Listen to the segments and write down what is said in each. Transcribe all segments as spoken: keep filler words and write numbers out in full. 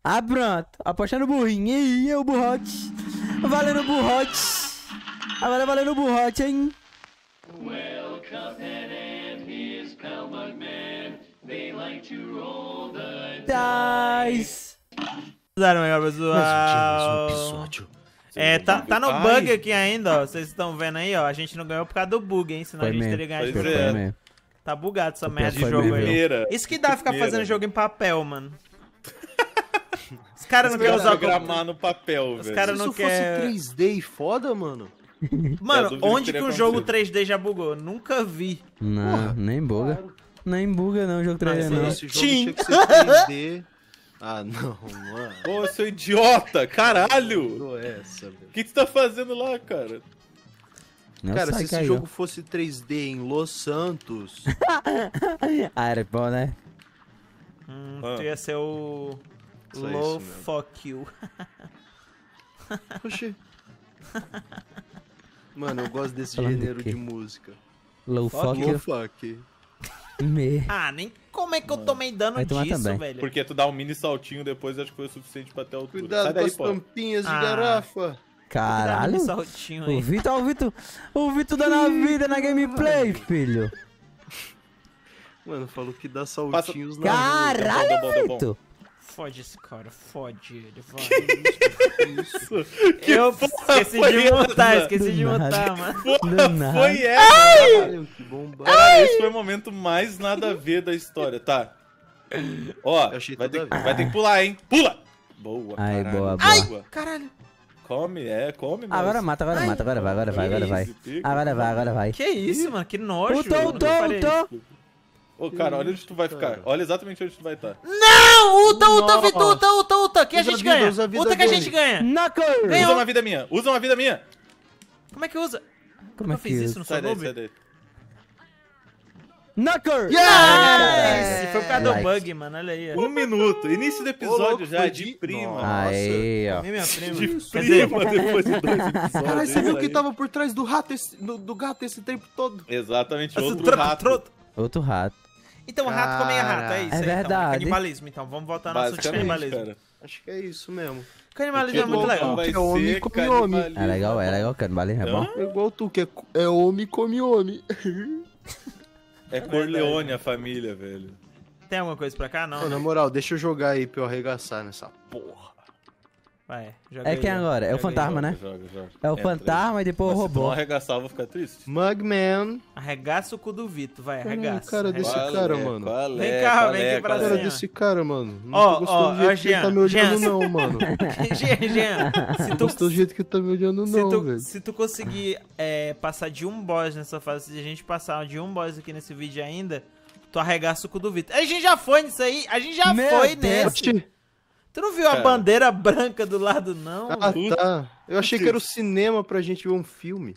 Ah, pronto. Apostando o burrinho. Ih, é o burrote. Valendo o burrote. Agora valendo o burrote, hein? Well, Cuphead and his pal Mugman, they like to roll the dice. Usaram aí, pessoal. É, tá, tá no bug aqui ainda, ó. Vocês estão vendo aí, ó. A gente não ganhou por causa do bug, hein? Senão foi a gente mesmo. Teria ganhado de é. Tá bugado essa merda de jogo aí. Isso que dá ficar fazendo jogo em papel, mano. Os caras não querem usar gramar no papel, Os velho. caras não querem. Se fosse três D e foda, mano. Mano, onde que um jogo três D já bugou? Nunca vi. Não, porra, nem buga. Claro. Nem buga não, o jogo três D não. não. Esse jogo tinha que ser três D. Ah, não, mano. Pô, seu idiota, caralho. Essa, o que, que você tá fazendo lá, cara? Não cara, se esse caiu. jogo fosse três D em Los Santos... ah, era bom, né? Hum, ah. Tu ia ser o... Low fuck you. Oxi. Mano, eu gosto desse Falando gênero de música. Low fuck you? Low fuck. Me. Ah, nem como é que eu tomei dano disso, também. velho? Porque tu dá um mini saltinho depois, acho que foi o suficiente pra ter altura. Cuidado com as tampinhas ah. de garrafa. Caralho. Saltinho aí. O Vitor, o Vitor, o Vitor dando a vida na gameplay, filho. Mano, falou que dá saltinhos Passa... na Caralho, bom, bom, Vitor. Fode esse cara, fode ele, vai. Que isso? Que eu esqueci de montar, esqueci de montar, mano. Porra, foi essa? Caralho, que bomba. Cara, esse foi o momento mais nada a ver da história, tá? Ó, vai ter, vai ter que pular, hein? Pula! Boa, Ai, caralho. boa, boa. Ai, caralho. Come, é, come, mas... Agora mata, agora Ai. mata, agora vai, agora vai, agora vai. Agora vai, agora vai. Que isso, mano, que nojo. Ultou, ultou, ultou. Ô, cara, olha onde tu vai ficar. Olha exatamente onde tu vai estar. Não! Uta, uta, Vitor, uta, uta, uta. Que a gente ganha. Uta que a gente ganha. Usa uma vida minha. Usa uma vida minha. Como é que usa? Como é que eu fiz isso no seu nome? Sai daí. Knucker! Yes! Foi por causa do bug, mano. Olha aí. Um minuto. Início do episódio já, de prima. Aí, ó. Minha prima. De prima depois de dois episódios. Caralho, você viu quem tava por trás do rato, esse, do, do gato esse tempo todo? Exatamente, outro rato. Outro rato. Então, rato comia rato, é isso é aí, verdade. Então. Canibalismo, então. Vamos voltar no assunto de canibalismo. Cara. Acho que é isso mesmo. Canibalismo é muito legal. É homem come homem. É legal, é legal, canibalismo é bom. É igual tu, que é, é homem come homem. É Corleone a família, velho. Tem alguma coisa pra cá? Não. Pô, na moral, deixa eu jogar aí pra eu arregaçar nessa porra. Vai, joga É aí, quem agora? É o fantasma, joga, né? Joga, joga. É o é, fantasma e depois o robô. Se não arregaçar, eu vou ficar triste. Mugman. Arregaça o cu do Vitor, vai, arregaça. O cara desse qual cara, é, mano. Qual é, vem cá, qual vem é, aqui pra O cima. cara desse cara, mano. Não ó, tô gostando ó, do jeito ó, que ele tá me olhando, Jean, não, mano. Jean, Jean, se tu... Gostou do jeito que ele tá me olhando, não, se tu, velho. Se tu conseguir é, passar de um boss nessa fase, se a gente passar de um boss aqui nesse vídeo ainda, tu arregaça o cu do Vitor. A gente já foi nisso aí, a gente já Meu foi Deus. nesse. Tu não viu a cara. bandeira branca do lado, não? Ah, tá. Eu achei que era o cinema pra gente ver um filme.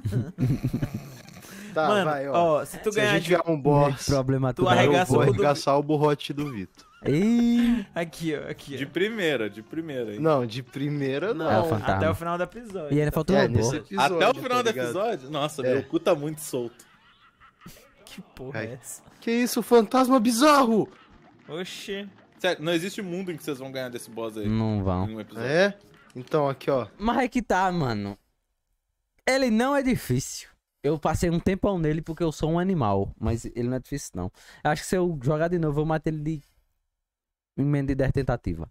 Tá, Mano, vai, ó. ó. Se tu Se ganhar a gente ganhar um boss, problema tu tudo. arregaça eu vou o cu do- arregaçar o borrote do Vitor. Ih, Aqui, ó, aqui, ó. De primeira, de primeira, hein? Não, de primeira não. É o fantasma. Até o final do episódio. e ele faltou É, o robô. nesse episódio, Até o final tá do ligado? episódio? Nossa, É. meu cu tá muito solto. Que porra Ai. é essa? Que isso, fantasma bizarro! Oxê. Sério, não existe mundo em que vocês vão ganhar desse boss aí. Não vão. Em um episódio. É? Então, aqui, ó. Mas é que tá, mano. Ele não é difícil. Eu passei um tempão nele porque eu sou um animal. Mas ele não é difícil, não. Eu acho que se eu jogar de novo, eu mato ele de... em menos de dez tentativas.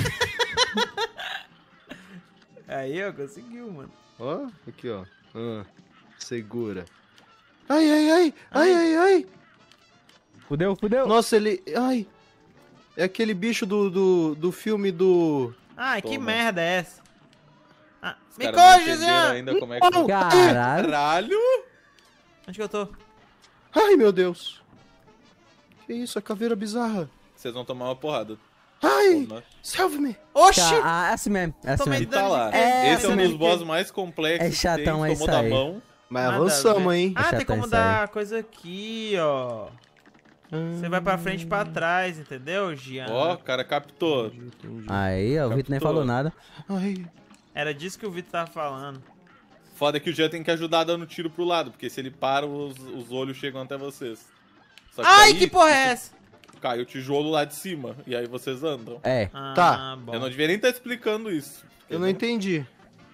Aí, ó, conseguiu, mano. Ó, aqui, ó. Ah, segura. Ai, ai, ai! Ai, ai, ai! Fudeu, fudeu. Nossa, ele... Ai! É aquele bicho do, do, do filme do... Ah, que Toma. merda é essa? Ah, Os me caras não coge, entenderam Jean! ainda como é que... Não. Caralho. Caralho! Onde que eu tô? Ai, meu Deus! Que isso, a caveira bizarra! Vocês vão tomar uma porrada. Ai! Toma. Salve me! Oxi! Tá, ah, é assim mesmo. É assim Tomei mesmo. E tá lá. É, Esse é um né? dos boss mais complexos É chatão, que tem, é tomou isso da aí. mão. Mas Nada a avançamos, ver. hein? Ah, Deixa tem como eu dar coisa aqui, ó. Você vai pra frente e pra trás, entendeu, Jean? Ó, o cara captou. Aí, ó, o Vitor nem Captou. falou nada. Ai, Era disso que o Vitor tava falando. Foda que o Jean tem que ajudar dando tiro pro lado, porque se ele para, os, os olhos chegam até vocês. Só Ai, aí, que porra é essa? cai o tijolo lá de cima. E aí vocês andam. É. Ah, Tá. bom. Eu não devia nem estar explicando isso. Eu não entendi.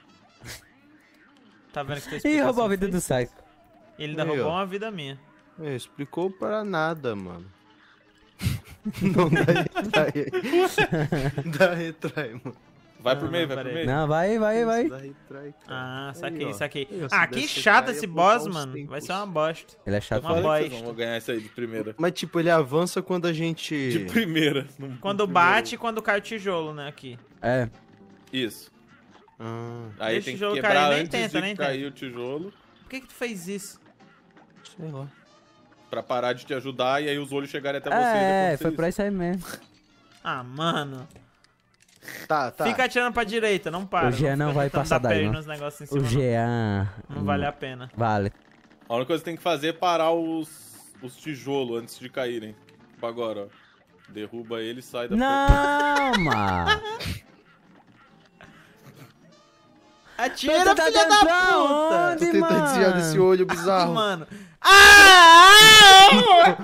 Tá vendo que tu Ih, explicação roubou a vida fez? do Psycho. Ele ainda Aí, roubou ó. uma vida minha. É, explicou pra nada, mano. Não dá retrai aí. Dá retrai, mano. Vai Não, pro meio, não, vai pro peraí. meio. Não, vai, vai, vai. Dá retrai, cara. Ah, Aí, saquei, ó. saquei. Aí, ó, se Ah, que desse chato cair, esse ia voltar boss, uns mano. tempos. Vai ser uma bosta. Ele é Eu chato. Uma falei que vocês bosta. não vão ganhar isso aí de primeira. Mas, tipo, ele avança quando a gente... De primeira. no- Quando no bate e quando cai o tijolo, né, aqui. É. primeiro. Isso. Ah, Aí Deixa tem o que tijolo quebrar cair, nem antes tenta, de nem cair o tijolo. Por que que tu fez isso? sei lá. Pra parar de te ajudar e aí os olhos chegarem até você. e É, acontecer foi isso. pra isso aí mesmo. Ah, mano. Tá, tá. Fica atirando pra direita, não para. O Jean não fica vai tentando passar dar daí, parry não. nos negócios em cima, O não. Jean... Não vale a pena. Vale. A única coisa que tem que fazer é parar os, os tijolos antes de caírem. Tipo agora, ó. Derruba ele e sai da frente. Não, mano. Atira, Tu tá filha da tentando pra puta! onde? Tô tentando mano. desviar desse olho bizarro. Mano. Ah!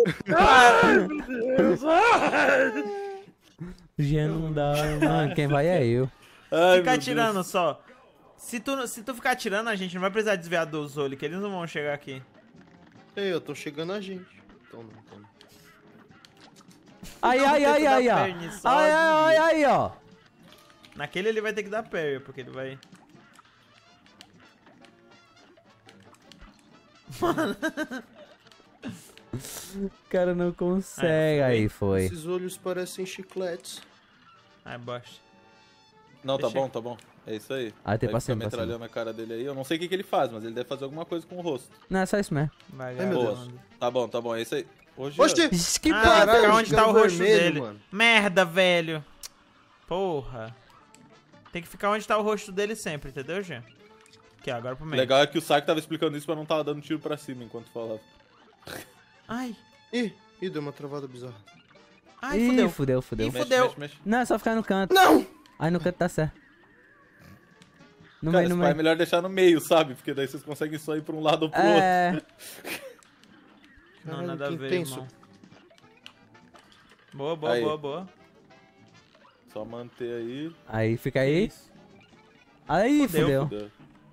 O Jean não dá, mano. Quem vai é eu. Ai, Fica meu atirando Deus. só. Se tu, se tu ficar atirando, a gente não vai precisar desviar dos olhos, que eles não vão chegar aqui. Ei, eu tô chegando a gente. Então não, então não. Ai, Não, ai, tenta ai, dar ai, ó. parry só, Ai, ai, ai, desvia. ai, ó. Naquele ele vai ter que dar parry, porque ele vai... O cara não consegue. Ai, Aí foi. Esses olhos parecem chicletes. Ai, bosta. Não, tá Deixa- bom, tá bom. É isso aí. Aí tem Vai pra ficar cima, pra cima. metralhando a cara dele aí. Eu não sei o que, que ele faz, mas ele deve fazer alguma coisa com o rosto. Não, é só isso mesmo. Vai, Ai, meu garoto. Tá bom, tá bom. É isso aí. Hoje. Oxi! Ixi, que Ah, porra. vai Caralho, ficar onde tá o ficando rosto vermelho, dele. mano. Merda, velho. Porra. Tem que ficar onde tá o rosto dele sempre, entendeu, Jean? Aqui, ó, agora pro O meio. legal é que o Saik tava explicando isso pra não tava dando tiro pra cima enquanto falava. Ai, Ih, ih, deu uma travada bizarra. ai, Ih, fudeu. fudeu, fudeu. Ih, Mexe, fudeu. mexe, mexe. Não, é só ficar no canto. Não! Aí no canto tá certo. No Cara, meio, no esse pai é meio. melhor deixar no meio, sabe? Porque daí vocês conseguem só ir pra um lado ou pro outro. É. Não, Caralho, nada a que ver, intenso. irmão. Boa, boa, Aí. boa, boa. Só manter aí. Aí fica aí. Isso. Aí, Fudeu, fudeu. Fudeu.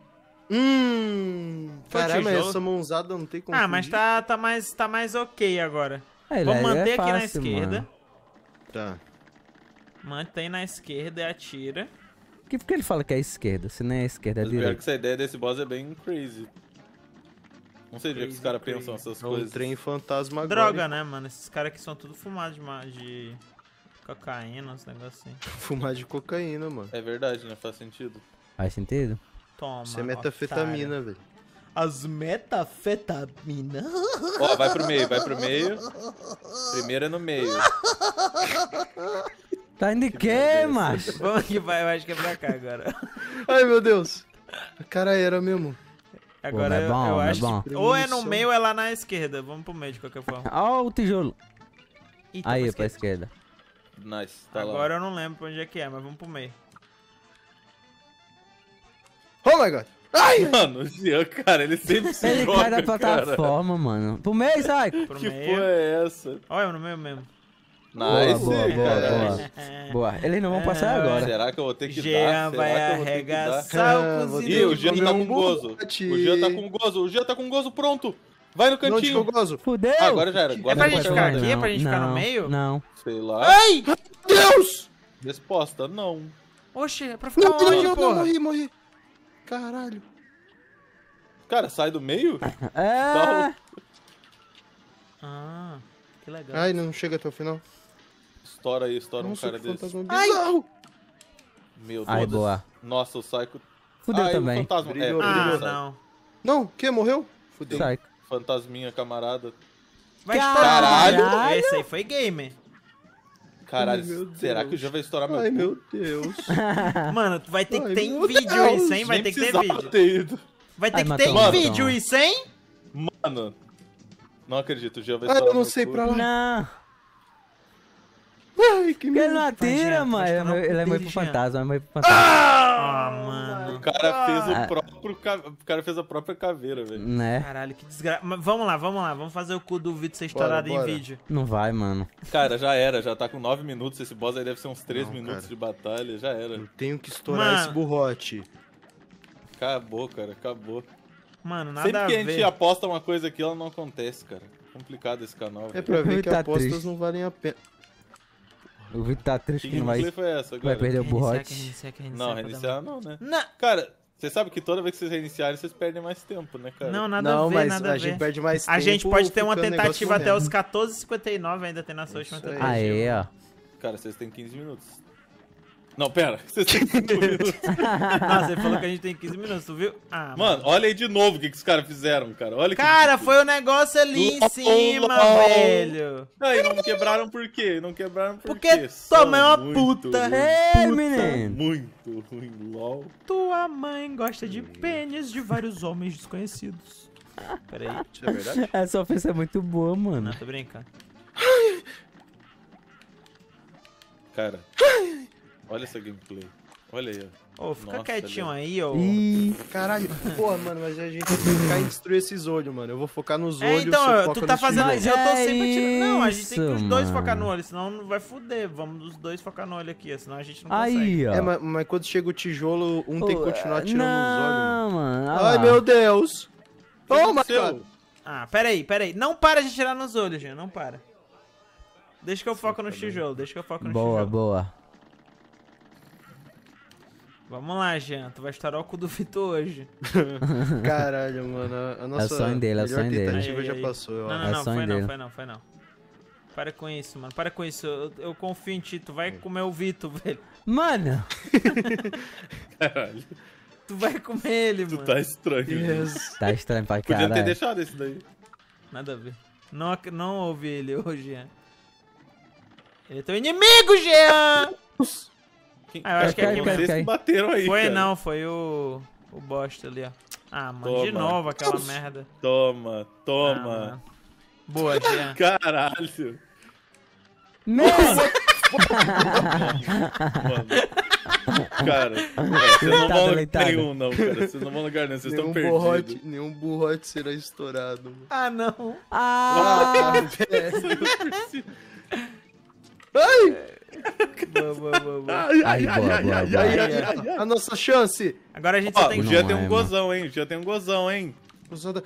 Hum. Foi Caramba, tijolo? essa mãozada não tem como. Ah, mas fugir. tá, tá, mais, tá mais ok agora. Aí, Vamos Léo, manter é aqui na fácil, esquerda. mano. Tá. Mantém na esquerda e atira. Que, por que ele fala que é esquerda? Se não é esquerda, é Mas o pior é que direita. essa ideia desse boss é bem crazy. Não sei de que os Crazy, caras crazy. pensam essas É um coisas. trem fantasma agora. Droga, né, mano? Esses caras aqui são tudo fumados de, ma- de cocaína, uns negocinhos assim. Fumar de cocaína, mano. É verdade, né? Faz sentido. Faz sentido? Toma. Isso é metafetamina, otário. velho. As metafetaminas? Ó, vai pro meio, vai pro meio. Primeiro é no meio. Tá indo de quê, macho? Vamos que vai, eu acho que é pra cá agora. Ai, meu Deus. A cara era mesmo. Agora mas é eu, bom, eu mas é acho bom. que ou é no Premonição. meio ou é lá na esquerda. Vamos pro meio de qualquer forma. Ó o tijolo. Ih, tá Aí, pra pra esquerda. esquerda. Nice, tá Agora lá. eu não lembro pra onde é que é, mas vamos pro meio. Oh my god. Ai! Mano, o Jean, cara, ele sempre se Ele joga, cai da cara. plataforma, mano. Pro meio, sai. Pro Que meio. porra é essa? Olha, no meio mesmo. Nice, boa, boa, cara. boa. Boa. Eles não vão passar É, agora. Será que eu vou ter que Jean dar? Será vai que eu vou ter que dar? arregaçar Ah, o vou Ih, ter o que Jean comer tá um com gozo. bote. O Jean tá com gozo. O Jean tá com gozo pronto. Vai no Não, onde que cantinho. eu gozo? Fudeu. Ah, agora já era. É Agora pra já gente vai ficar ter aqui? uma- É pra gente ficar no não, meio? Não. Sei lá. Ai! Deus! Resposta, não. Oxe, é pra ficar Não, não, onde, não, não, porra? morri, morri. Caralho. Cara, sai do meio? É. Ah, que legal. Ai, não chega até o final. Estoura aí, estoura um Nossa, cara que desse. fantasma Ai. bizarro. Meu Deus. Aí, boa. Nossa, o Psycho... Fudeu ah, e também. o fantasma. Brilhou, é, Ah, brilhou, não. Não, o que? Morreu? Fudeu. Sai. Fantasminha, camarada. Vai Caralho! estourar. Esse aí foi gamer. Caralho, Ai, meu será Deus. que o Jean vai estourar meu Ai, cu? meu Deus. Mano, tu vai ter que Ai, ter em meu vídeo Deus. isso, hein? Vai Nem ter que ter precisava vídeo. ter ido. Vai ter Ai, que matou ter em um, vídeo matou um. isso, hein? Mano, não acredito, o Jean vai Ah, estourar eu não meu sei cu. pra lá. Não. Ai, que Porque ele não medo. atira, Vai, mano. Jean, Ele é vai meio- ele é meio pro Jean. fantasma, é meio pro fantasma. Ah, mano. O cara fez Ah. o próprio. ca- O cara fez a própria caveira, velho. Né? Caralho, que desgraça. Mas vamos lá, vamos lá. Vamos fazer o cu do Vitor ser estourado bora. em vídeo. Não vai, mano. Cara, já era, já tá com nove minutos. Esse boss aí deve ser uns três Não, minutos cara. de batalha. Já era. Eu tenho que estourar Mano. esse burrote. Acabou, cara, acabou. Mano, nada Sempre a que a ver. gente aposta uma coisa aqui, ela não acontece, cara. Complicado esse canal. É velho. pra ver que Tá apostas triste. não valem a pena. O Vitor tá triste Que que não vai, gameplay foi essa vai agora? perder o Reiniciar, burrote. que reiniciar, que reiniciar, Não, pra reiniciar dar não, né? uma- Não, Cara, você sabe que toda vez que vocês reiniciarem, vocês perdem mais tempo, né, cara? não, nada Não, a ver, mas nada a a gente ver. perde mais A tempo. gente pode ter uma ficando negócio tentativa até morrendo. os quatorze e cinquenta e nove, ainda tem nossa última Isso aí. tentativa. Aê, ó. Cara, vocês têm quinze minutos. Não, pera. Vocês têm cinco minutos. Nossa, ele falou que a gente tem quinze minutos, tu viu? Ah, Mano, olha aí de novo o que, que os caras fizeram, cara. Olha que... Cara, foi o negócio ali em LOL. cima, velho. Aí, não quebraram por quê? Não quebraram por Porque quê? tua São mãe é uma muito puta. ruins. É, São menino. muito ruim, LOL. Tua mãe gosta de pênis de vários homens desconhecidos. Pera aí. Isso é verdade? Essa ofensa é muito boa, mano. Não, tô brincando. Cara, olha essa gameplay. Olha aí, ó. Ô, fica Nossa, quietinho velho. aí, ô. Ih, Caralho, porra, mano, mas a gente tem que focar em destruir esses olhos, mano. Eu vou focar nos É, olhos, então, você tu foca tá nos fazendo tijolos. isso, eu tô É sempre atirando. Não, a gente tem que os isso, dois mano. focar no olho, senão não vai fuder. Vamos os dois focar no olho aqui, senão a gente não consegue. aí, ó. É, mas, mas quando chega o tijolo, um tem que Ô, continuar atirando nos olhos, mano. Não, mano. olha Ai, lá. meu Deus! O que Toma, aconteceu? cara! Ah, pera aí, pera aí. Não para de atirar nos olhos, gente, não para. Deixa que eu foco no tijolo, deixa que eu foco no Boa, tijolo. boa. Vamos lá, Jean, tu vai estourar o cu do Vitor hoje. Caralho, mano, a- a nossa sonho dele, é o melhor sonho dele. tentativa Aí, já aí. passou, eu Não, acho. não, É não, sonho foi não, dele. foi não, foi não. Para com isso, mano, para com isso. Eu, eu confio em ti, tu vai comer o Vitor, velho. Mano, Caralho, Tu vai comer ele, tu mano. tá estranho. Yes. tá estranho pra Podia ter caralho. deixado esse daí. Nada a ver. Não, ac- não ouvi ele hoje, Jean. Ele é teu inimigo, Jean! Quem... Ah, eu acho que Cai, aqui cai, vocês cai. que bateram aí, Foi cara. não, foi o. O bosta ali, ó. Ah, mano, de Toma. novo aquela merda. Toma, Ah, toma. mano. Boa, Jean. Caralho. Nossa! Mano. Cara, é, vocês não Leitado, vão lugar leitado. nenhum, não, cara. Vocês não vão lugar nenhum, vocês estão Nenhum perdidos. burrote, nenhum burrote será estourado, mano. Ah, não. Ah! Boa, boa, boa, boa. Aí, boa, boa, boa. Aí, aí, a nossa chance! Agora a gente só Ó, tem o que. Gia Não tem é, um mano. gozão, hein? O Gia tem um gozão, hein? Usando-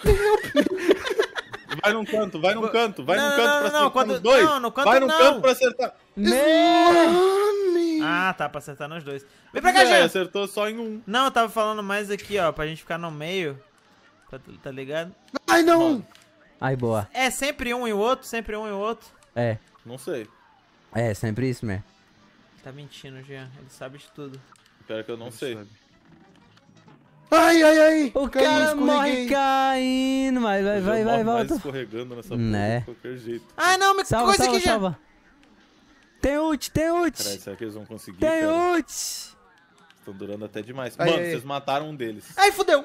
Vai num canto, vai num canto, vai Não, num não, canto não, pra não, acertar quando- nos dois. não, no canto vai num não. canto pra acertar. Me... Ah, tá, pra acertar nos dois. Vem pra cá, É, Jean. acertou só em um. Não, eu tava falando mais aqui, ó, pra gente ficar no meio. Tá, tá ligado? Ai, não! Aí, boa. É sempre um e o outro, sempre um e o outro. É, Não sei. é, sempre isso mesmo. Tá mentindo, Jean. Ele sabe de tudo. Pior que eu não sei. Ai, ai, ai! O Caí, cara escorreguei. morre caindo, mas vai, Eu vai, morro vai, mais volta. escorregando nessa Né? porra de qualquer jeito. Ah, não, me Salva, coisa salva, aqui, Jean. salva. Tem ult, tem ult. Caralho, será que eles vão conseguir, Tem cara? ult. Estão durando até demais. Ai, Mano, ai. vocês mataram um deles. Ai, fudeu.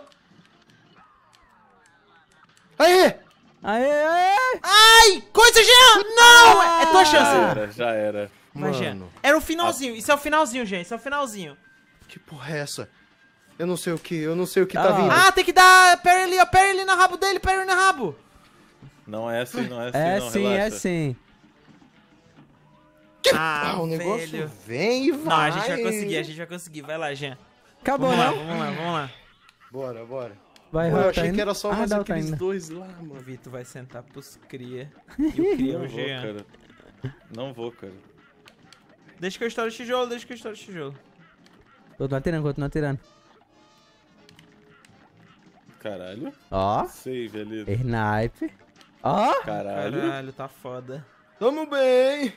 Aê! Aê, aê. Ai, coisa, Jean. Não, é tua Já chance. era, já era. Vai, Jean. Mano, Era o finalzinho. Isso é o finalzinho, gente. Isso é o finalzinho. que porra é essa? Eu não sei o que, eu não sei o que Ah tá lá. vindo. Ah, tem que dar parry ali, ó. Parry ali no rabo dele, parry no rabo. Não é assim, não é assim, É não, sim, é relaxa. sim. Ah, Ah, o negócio velho. vem e vai. Não, a gente vai conseguir, a gente vai conseguir. Vai lá, Jean. Acabou, Vamos lá, não? vamos lá, vamos lá. Bora, bora. Vai, Pô, eu Rota achei ainda. que era só Ah, mais dá outra aqueles ainda. dois lá, O mano. Vitor vai sentar pros cria. E o cria é Não o vou, Jean. cara. Não vou, cara. Deixa que eu estouro o tijolo, deixa que eu estouro o tijolo. Continua atirando, continua atirando. Caralho. Ó, Save ali. snipe. Ó. Caralho. Caralho, tá foda. Tamo bem.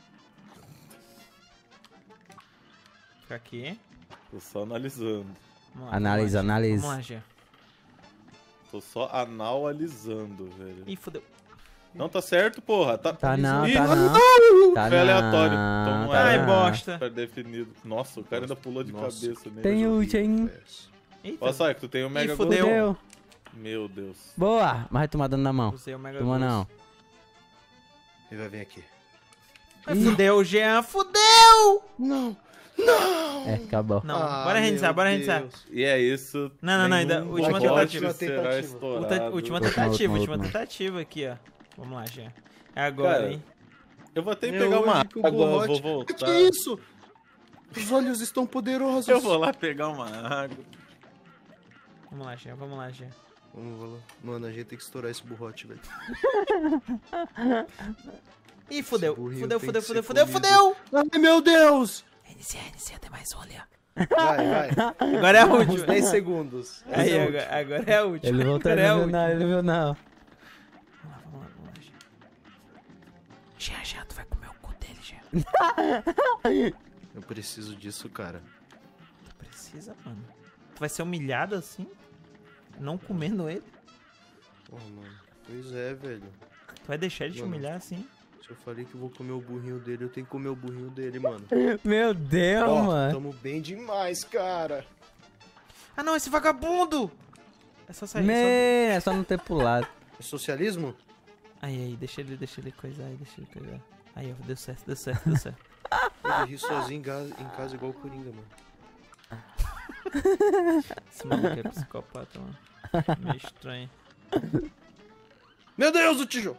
Fica aqui. Tô só analisando. Vamos lá, Analisa, vamos lá, analisa. Vamos lá, Jean. Tô só analisando, velho. Ih, fodeu. Não tá certo, porra. Tá, Tá não, Ih, tá não. Tá Foi não. aleatório. Então não tá era. Ai, não. bosta. Tá definido. Nossa, o cara ainda pulou de Nossa. cabeça nele. Tem ult, hein? Eita, Olha só, que tu tem o Mega fudeu. Golzão. Fudeu. Meu Deus. Boa. Mas vai tomar dano na mão. usei o Mega Toma Ghost. não. Ele vai vir aqui. Fudeu, Jean, fudeu! Não, não! É, acabou. Não, Ah, bora reiniciar, meu bora reiniciar. Deus. E é isso. Não, não, não, ainda- nenhum última bot tentativa. será Tentativa. estourado. Ulta- última Última, tentativa, última, última última. tentativa aqui, ó. Vamos lá, Jean. É agora, Cara, hein? Eu vou até É pegar uma hoje que o água, Burrote- vou voltar. Que isso? Os olhos estão poderosos. Eu vou lá pegar uma água. Vamos lá, Jean, vamos lá, Jean. Vamos lá. Mano, a gente tem que estourar esse burrote, velho. Ih, fudeu, burrinho fudeu, tem fudeu, que fudeu, ser fudeu, comido. fudeu! Ai, meu Deus! Reinicia, reinicia, tem mais um ali, ó. Vai, vai. Agora é a Uns última. dez segundos. Aí, Essa é a agora, agora é a última. Ele voltou, agora ele é a não viu última. não, ele não viu não. Vamos lá, vamos lá, vamos lá, Jean. Jean, Jean, tu vai comer o cu dele, Jean. Eu preciso disso, cara. Tu precisa, mano. Tu vai ser humilhado assim? Não comendo ele? Porra, mano. Pois é, velho. Tu vai deixar ele te Mano. humilhar assim? Se eu falei que eu vou comer o burrinho dele, eu tenho que comer o burrinho dele, mano. Meu Deus, Ó, mano. tamo bem demais, cara. Ah não, esse vagabundo! É só sair, Man, só... é só não ter pulado. É socialismo? Aí, aí, deixa ele, deixa ele coisar aí, deixa ele coisar. Aí, ó, deu certo, deu certo, deu certo. Ele ri sozinho em casa, em casa igual o Coringa, mano. Esse maluco é psicopata, mano. Meio estranho. Meu Deus, o tijolo!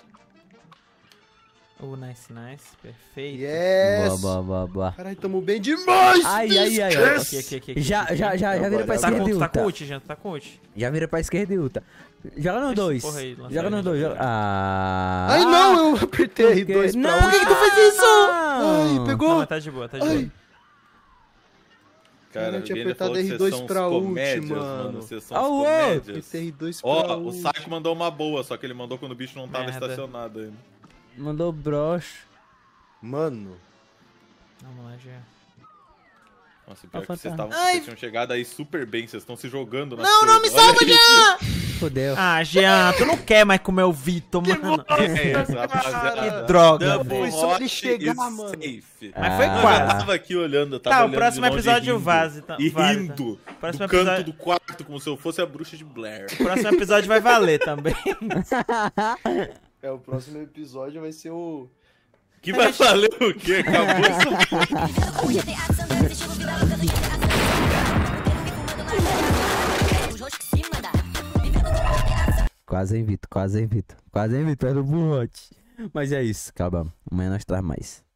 Oh, nice, nice, perfeito. Yes! Boa, boa, boa, boa. Caralho, tamo bem demais! Ai, ai, ai, Esquece! ai. Aqui, aqui, aqui, aqui. Já, aqui. já, já, já vira pra Agora, Tá esquerda com, e tu tá com ulta. ult, Jean, tu tá com ult. Já vira pra esquerda e ulta. Joga no Essa dois. porra aí, lança Joga aí, no dois. lança Joga... aí. Ah. Ai, não, eu apertei R dois pra Não, um. por que que tu fez isso? Ai, pegou! Não, mas tá de boa, tá de boa. Ai, Cara, Eu tinha alguém apertado falou que R vocês dois são pra uns ult, comédias, mano. Vocês são Ah, uns o comédias. apertei R dois pra Ó, o ult. Saco mandou uma boa, só que ele mandou quando o bicho não tava Merda. estacionado ainda. Mandou broche. Mano, Vamos lá, Jean. Nossa, pior Ah, que vocês, fantasma. tavam, vocês tinham chegado aí super bem, vocês estão se jogando na Não, não, me coisa. Olha salva, isso. Jean! Fodeu. Ah, Jean, tu não quer mais comer o Vitor, mano. É isso, rapaziada. Que droga, Double velho. Foi só ele hot chegar, e mano. safe. Mas foi Ah. Eu quase. tava aqui olhando, eu tava Tá, o olhando próximo de longe episódio rindo, vaze, tá- E vale, tá. rindo Próximo do canto episódio- do quarto, como se eu fosse a bruxa de Blair. O próximo episódio vai valer também. é, o próximo episódio vai ser o... Que vai valer o quê? Acabou essa... O I T A Sanders, estilo vida louca do I T A Sanders. Fumando na os rostos que se mandar. Vivendo no I T A Sanders. Quase invito, quase invito. Quase invito, era o burrote. Mas é isso, acabamos. Amanhã nós traz mais.